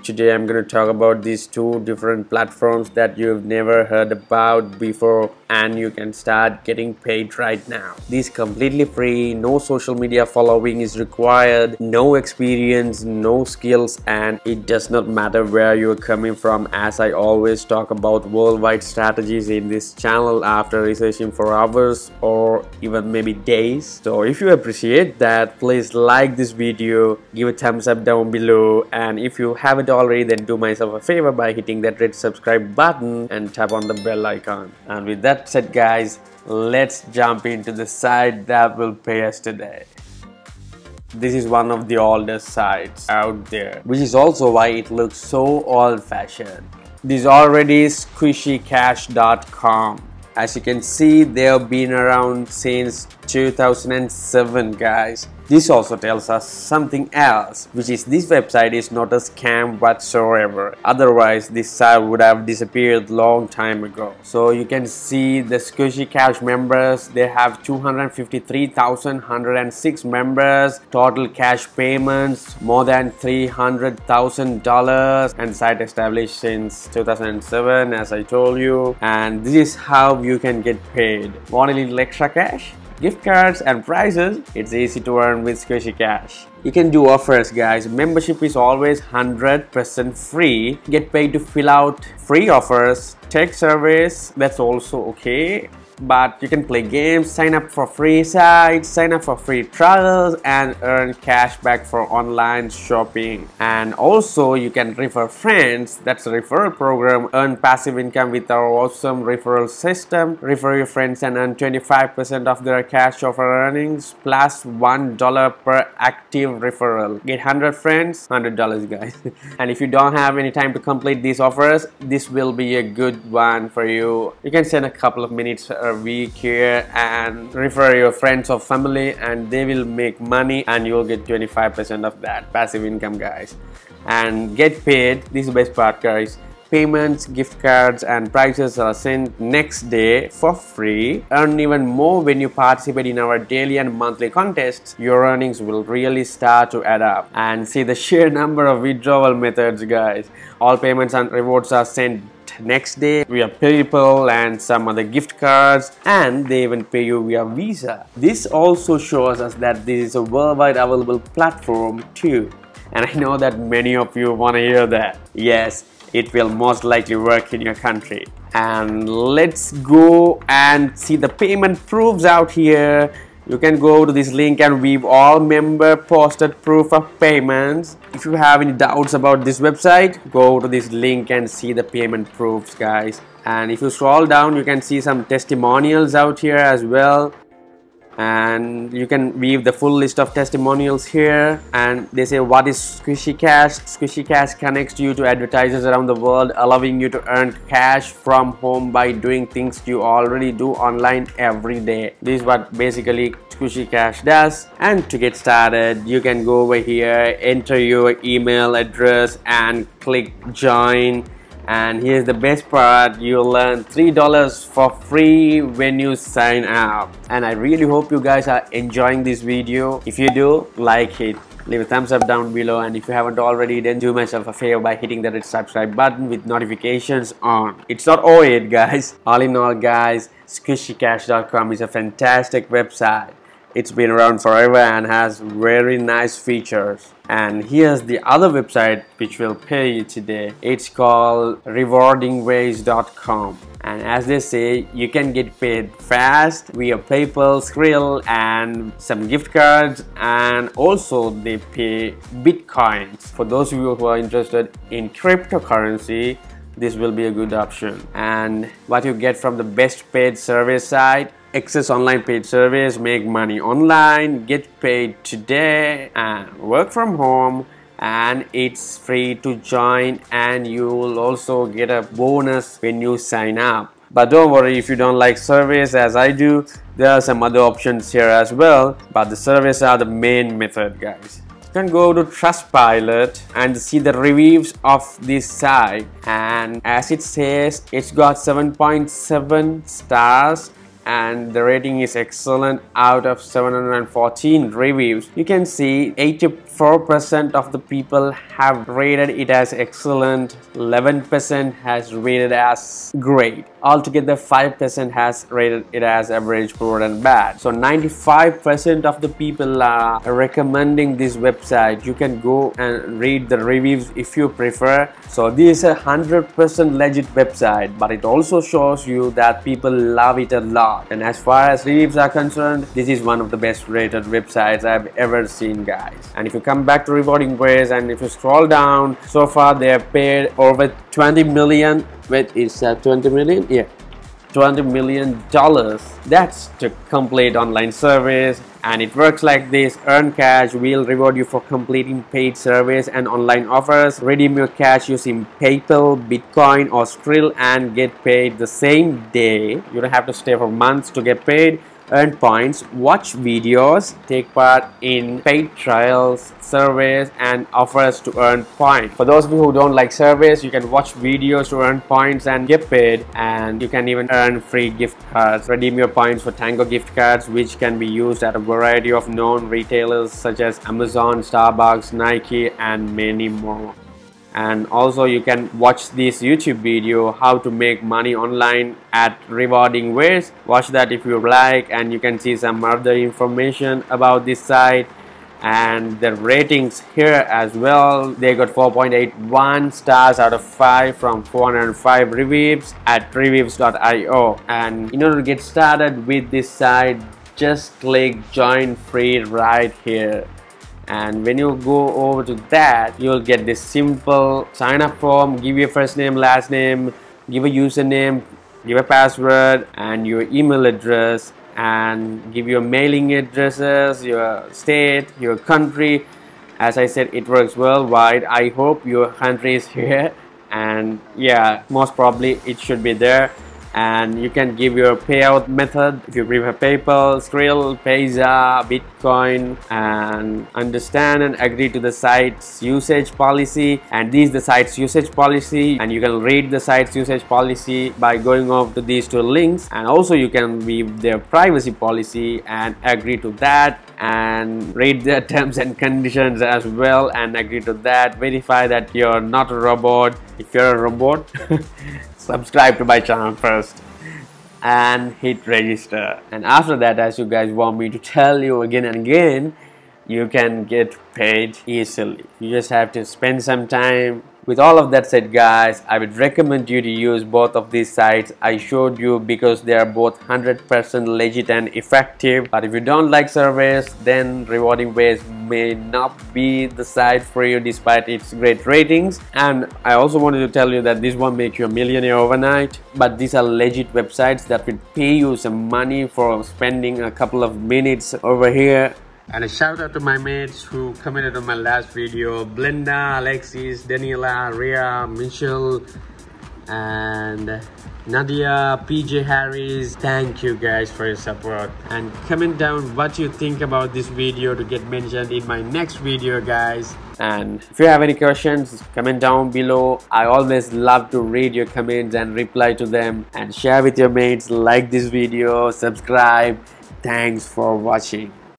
today I'm going to talk about these two different platforms that you've never heard about before, and you can start getting paid right now. These completely free, no social media following is required, no experience, no skills, and it does not matter where you're coming from, as I always talk about worldwide strategies in this channel after researching for hours or even maybe days. So if you appreciate that, please like this video, give a thumbs up down below, and if you haven't already, then do myself a favor by hitting that red subscribe button and tap on the bell icon. And with that said, guys, let's jump into the site that will pay us today. This is one of the oldest sites out there, which is also why it looks so old-fashioned. This is already squishycash.com. As you can see, they have been around since 2007, guys. This also tells us something else, which is this website is not a scam whatsoever. Otherwise, this site would have disappeared long time ago. So you can see the Squishy Cash members. They have 253,106 members. Total cash payments more than $300,000, and site established since 2007, as I told you. And this is how you can get paid. Want a little extra cash? Gift cards and prizes? It's easy to earn with Squishy Cash. You can do offers, guys. Membership is always 100% free. Get paid to fill out free offers. Take surveys, that's also okay. But you can play games, sign up for free sites, sign up for free trials, and earn cash back for online shopping. And also you can refer friends. That's a referral program. Earn passive income with our awesome referral system. Refer your friends and earn 25% of their cash offer earnings plus $1 per active referral. Get 100 friends, $100, guys. And if you don't have any time to complete these offers, this will be a good one for you. You can spend a couple of minutes a week here and refer your friends or family, and they will make money, and you'll get 25% of that passive income, guys. And get paid. This is the best part, guys. Payments, gift cards, and prizes are sent next day for free. Earn even more when you participate in our daily and monthly contests. Your earnings will really start to add up. And see the sheer number of withdrawal methods, guys. All payments and rewards are sent next day via PayPal and some other gift cards, and they even pay you via Visa. This also shows us that this is a worldwide available platform too. And I know that many of you want to hear that. Yes, it will most likely work in your country. And let's go and see the payment proofs out here. You can go to this link and view all member posted proof of payments. If you have any doubts about this website, go to this link and see the payment proofs, guys. And if you scroll down, you can see some testimonials out here as well. And you can view the full list of testimonials here. And they say, what is Squishy Cash? Squishy Cash connects you to advertisers around the world, allowing you to earn cash from home by doing things you already do online every day. This is what basically Squishy Cash does. And to get started, you can go over here, enter your email address and click join. And here's the best part, you'll earn $3 for free when you sign up. And I really hope you guys are enjoying this video. If you do, like it, leave a thumbs up down below, and if you haven't already, then do myself a favor by hitting the red subscribe button with notifications on. It's not 08, guys. All in all, guys, squishycash.com is a fantastic website. It's been around forever and has very nice features. And here's the other website which will pay you today. It's called rewardingways.com. And as they say, you can get paid fast via PayPal, Skrill, and some gift cards. And also they pay Bitcoins. For those of you who are interested in cryptocurrency, this will be a good option. And what you get from the best paid service site: access online paid service, make money online, get paid today, and work from home, and it's free to join, and you will also get a bonus when you sign up. But don't worry if you don't like service as I do, there are some other options here as well, but the service are the main method, guys. You can go to Trustpilot and see the reviews of this site, and as it says, it's got 7.7 stars and the rating is excellent. Out of 714 reviews, you can see 84% of the people have rated it as excellent, 11% has rated as great, altogether 5% has rated it as average, poor and bad. So 95% of the people are recommending this website. You can go and read the reviews if you prefer. So this is a 100% legit website, but it also shows you that people love it a lot. And as far as reviews are concerned, this is one of the best rated websites I've ever seen, guys. And if you come back to Rewarding Ways and if you scroll down, so far they have paid over 20 million. Wait, is that 20 million? Yeah, $20 million. That's to complete online service. And it works like this: earn cash, we'll reward you for completing paid service and online offers. Redeem your cash using PayPal, Bitcoin or Skrill and get paid the same day. You don't have to stay for months to get paid. Earn points, watch videos, take part in paid trials, surveys and offers to earn points. For those of you who don't like surveys, you can watch videos to earn points and get paid, and you can even earn free gift cards. Redeem your points for Tango gift cards, which can be used at a variety of known retailers such as Amazon, Starbucks, Nike and many more. And also you can watch this YouTube video, how to make money online at Rewarding Ways. Watch that if you like, and you can see some other information about this site and the ratings here as well. They got 4.81 stars out of 5 from 405 reviews at reviews.io. And in order to get started with this site, just click join free right here. And when you go over to that, you'll get this simple sign up form. Give your first name, last name, give a username, give a password and your email address, and give your mailing addresses, your state, your country. As I said, it works worldwide. I hope your country is here, and yeah, most probably it should be there. And you can give your payout method if you prefer PayPal, Skrill, Payza, Bitcoin, and understand and agree to the site's usage policy. And this is the site's usage policy, and you can read the site's usage policy by going over to these two links. And also you can read their privacy policy and agree to that, and read their terms and conditions as well and agree to that. Verify that you're not a robot. If you're a robot, subscribe to my channel first and hit register. And after that, as you guys want me to tell you again and again, you can get paid easily. You just have to spend some time. With all of that said, guys, I would recommend you to use both of these sites I showed you, because they are both 100% legit and effective. But if you don't like surveys, then Rewarding Ways may not be the site for you despite its great ratings. And I also wanted to tell you that this won't make you a millionaire overnight, but these are legit websites that will pay you some money for spending a couple of minutes over here. And a shout out to my mates who commented on my last video: Blenda, Alexis, Daniela, Rhea, Michelle, and Nadia, PJ Harris. Thank you guys for your support, and comment down what you think about this video to get mentioned in my next video, guys. And if you have any questions, comment down below. I always love to read your comments and reply to them. And share with your mates, like this video, subscribe. Thanks for watching.